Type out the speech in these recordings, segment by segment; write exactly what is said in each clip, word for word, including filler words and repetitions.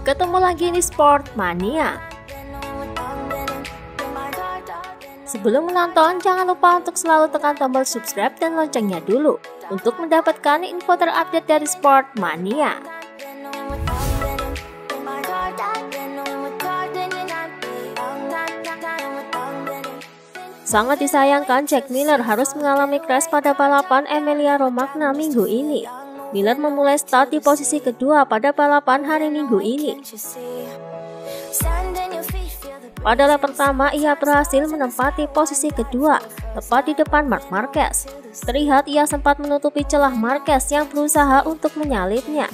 Ketemu lagi di Sport Mania. Sebelum menonton, jangan lupa untuk selalu tekan tombol subscribe dan loncengnya dulu untuk mendapatkan info terupdate dari Sport Mania. Sangat disayangkan, Jack Miller harus mengalami crash pada balapan Emilia Romagna minggu ini. Miller memulai start di posisi kedua pada balapan hari Minggu ini. Pada lap pertama, ia berhasil menempati posisi kedua, tepat di depan Marc Marquez. Terlihat ia sempat menutupi celah Marquez yang berusaha untuk menyalipnya.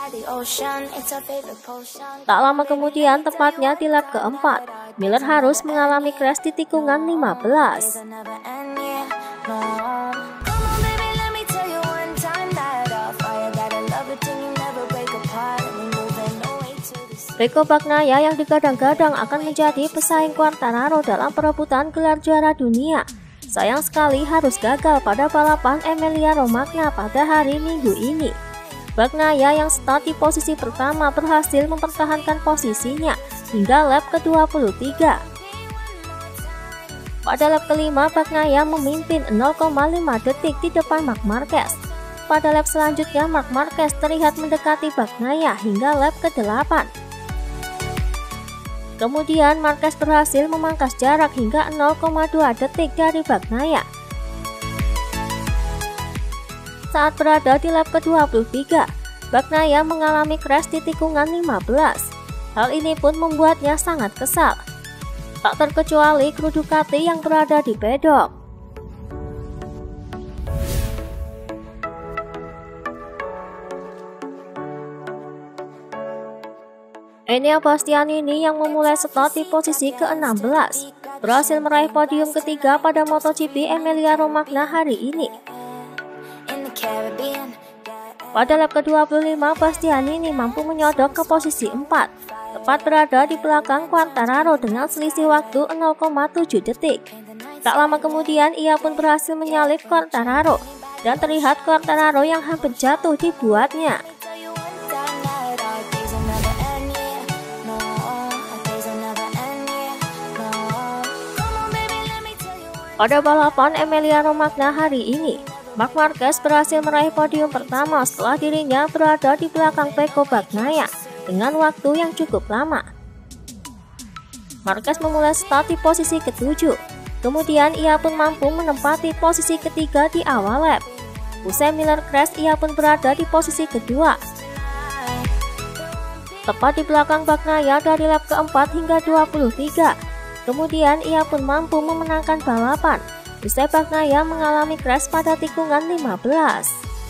Tak lama kemudian, tepatnya di lap keempat, Miller harus mengalami crash di tikungan lima belas. Rico Bagnaia yang digadang-gadang akan menjadi pesaing Quartararo dalam perebutan gelar juara dunia, sayang sekali harus gagal pada balapan Emilia Romagna pada hari Minggu ini. Bagnaia yang start di posisi pertama berhasil mempertahankan posisinya hingga lap ke dua puluh tiga. Pada lap kelima, Bagnaia memimpin nol koma lima detik di depan Marc Marquez. Pada lap selanjutnya, Marc Marquez terlihat mendekati Bagnaia hingga lap ke delapan. Kemudian Marquez berhasil memangkas jarak hingga nol koma dua detik dari Bagnaia. Saat berada di lap ke dua puluh tiga, Bagnaia mengalami crash di tikungan lima belas. Hal ini pun membuatnya sangat kesal. Tak terkecuali kru Ducati yang berada di pedok. Enea Bastianini yang memulai start di posisi ke enam belas berhasil meraih podium ketiga pada MotoGP Emilia Romagna hari ini. Pada lap ke dua puluh lima, Bastianini mampu menyodok ke posisi empat, tepat berada di belakang Quartararo dengan selisih waktu nol koma tujuh detik. Tak lama kemudian ia pun berhasil menyalip Quartararo dan terlihat Quartararo yang hampir jatuh dibuatnya. Pada balapan Emilia Romagna hari ini, Marc Marquez berhasil meraih podium pertama setelah dirinya berada di belakang Pecco Bagnaia dengan waktu yang cukup lama. Marquez memulai start di posisi ketujuh, kemudian ia pun mampu menempati posisi ketiga di awal lap. Usai Miller crash, ia pun berada di posisi kedua, tepat di belakang Bagnaia dari lap keempat hingga dua puluh tiga. Kemudian ia pun mampu memenangkan balapan usai Bagnaia mengalami crash pada tikungan lima belas.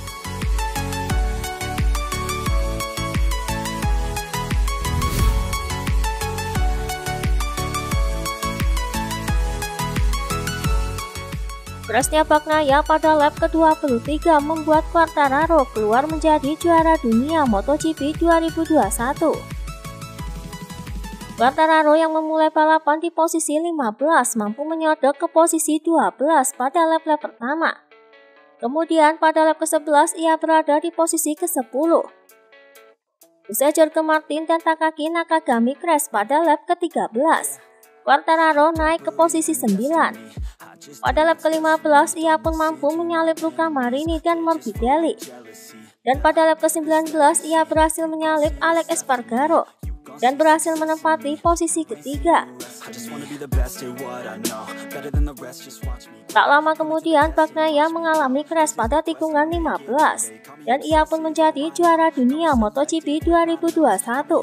Crashnya Bagnaia pada lap ke dua puluh tiga membuat Quartararo keluar menjadi juara dunia MotoGP dua ribu dua puluh satu. Quartararo yang memulai balapan di posisi lima belas mampu menyodok ke posisi dua belas pada lap-lap pertama. Kemudian pada lap ke sebelas ia berada di posisi ke sepuluh. Usai Jorge Martin dan Takaki Nakagami crash pada lap ke tiga belas, Quartararo naik ke posisi sembilan. Pada lap ke lima belas ia pun mampu menyalip Luca Marini dan Morbidelli. Dan pada lap ke sembilan belas ia berhasil menyalip Alex Espargaro dan berhasil menempati posisi ketiga. Tak lama kemudian Bagnaia mengalami crash pada tikungan lima belas dan ia pun menjadi juara dunia MotoGP dua ribu dua puluh satu.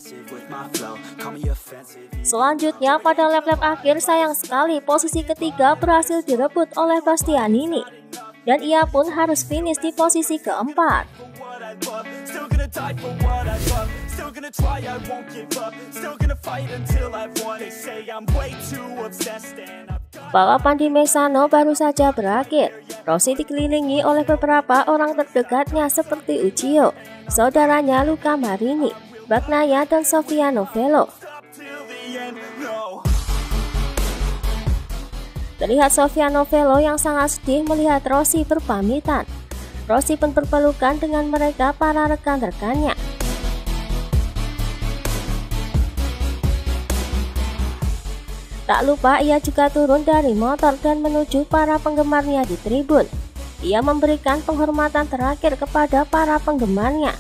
Selanjutnya pada lap-lap akhir sayang sekali posisi ketiga berhasil direbut oleh Bastianini dan ia pun harus finish di posisi keempat. Balapan di Misano baru saja berakhir. Rossi dikelilingi oleh beberapa orang terdekatnya seperti Uccio, saudaranya Luca Marini, Bagnaia dan Sofia Novello. Terlihat Sofia Novello yang sangat sedih melihat Rossi berpamitan. Rossi pun berpelukan dengan mereka para rekan-rekannya. Tak lupa ia juga turun dari motor dan menuju para penggemarnya di tribun. Ia memberikan penghormatan terakhir kepada para penggemarnya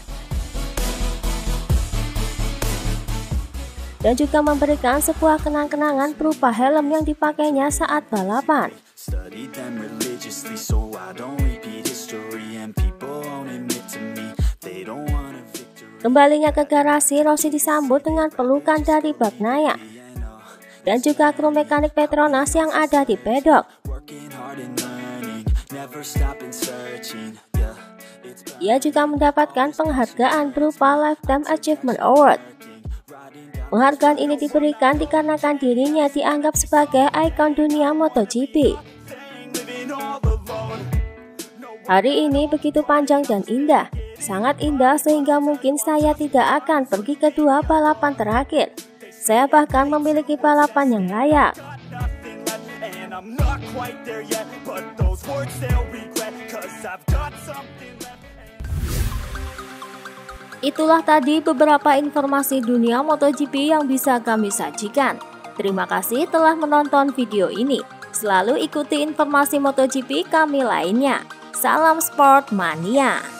dan juga memberikan sebuah kenang-kenangan berupa helm yang dipakainya saat balapan. Kembalinya ke garasi, Rossi disambut dengan pelukan dari Bagnaia dan juga kru mekanik Petronas yang ada di pedok. Ia juga mendapatkan penghargaan berupa Lifetime Achievement Award. Penghargaan ini diberikan dikarenakan dirinya dianggap sebagai ikon dunia MotoGP. Hari ini begitu panjang dan indah, sangat indah sehingga mungkin saya tidak akan pergi ke dua balapan terakhir. Saya bahkan memiliki balapan yang layak. Itulah tadi beberapa informasi dunia MotoGP yang bisa kami sajikan. Terima kasih telah menonton video ini. Selalu ikuti informasi MotoGP kami lainnya. Salam Sport Mania.